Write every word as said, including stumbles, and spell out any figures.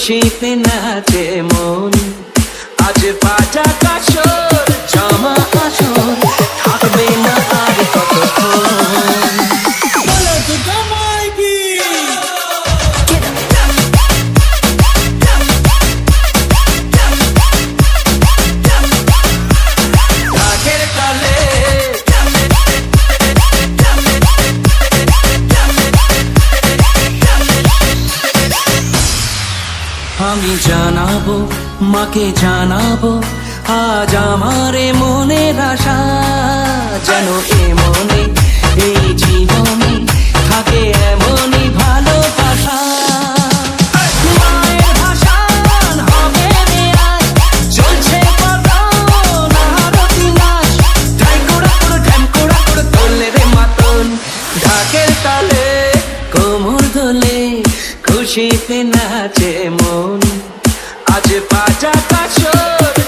খুশিতে নাচে মন। আজ বাজা কাশর জামা আসর থাকবে না আর কতক্ষণ। বলো তো জামাই কি ঢাকের তালে আমি জানাবো মাকে জানাবো আজ আমারে মনের আশা, যেন এ মনে এই জীবনে থাকে এমনই ভালোবাসা। মায়ের ভাষান হবে রে আজ, চলছে পরন আরতি নাচ, ঢাই কোড়া কোড়া ঢ্যাম কোড়া কোড়া তোলে রে মাতন। ঢাকের তালে কোমর দোলে খুশিতে নাচে মন। আজ বাজা কাশর